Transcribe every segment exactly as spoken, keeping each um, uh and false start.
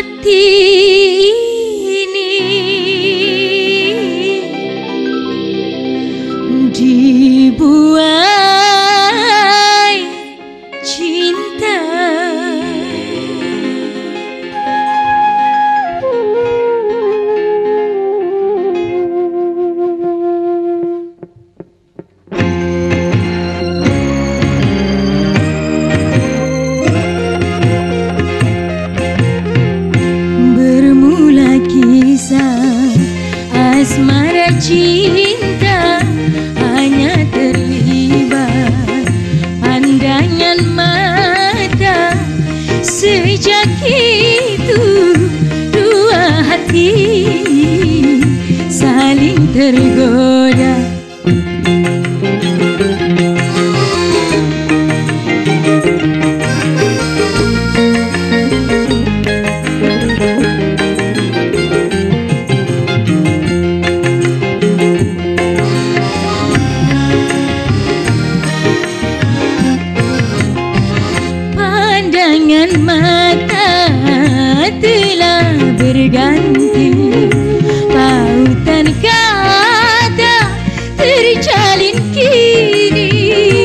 hati ini dibuai cinta. Bermula kisah asmara cinta, hanya terlibat pandangan mata. Sejak itu dua hati saling tergoda. Pandangan mata telah berganti, pautan kata terjalin kini.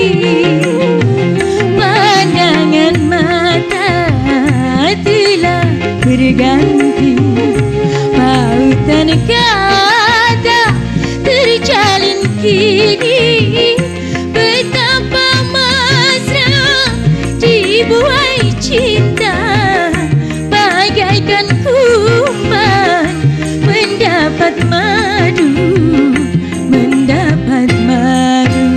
Pandangan mata telah berganti, pautan kata terjalin kini. Betapa mesra dibuai cinta, bagaikan kuman mendapat madu, mendapat madu.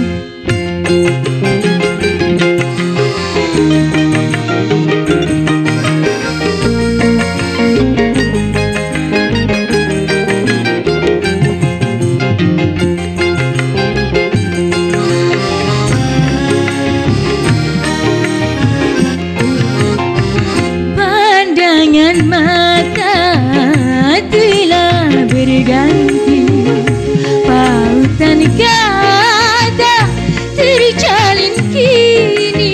Pandangan mata telah berganti, pautan kata terjalin kini.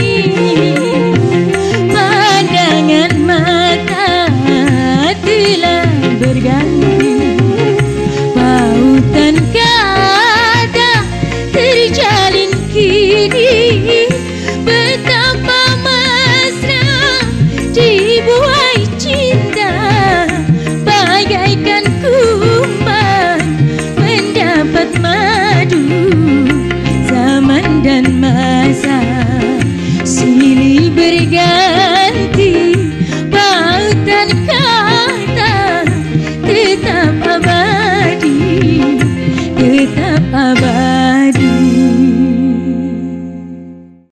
Pandangan mata telah berganti, pautan kata terjalin kini.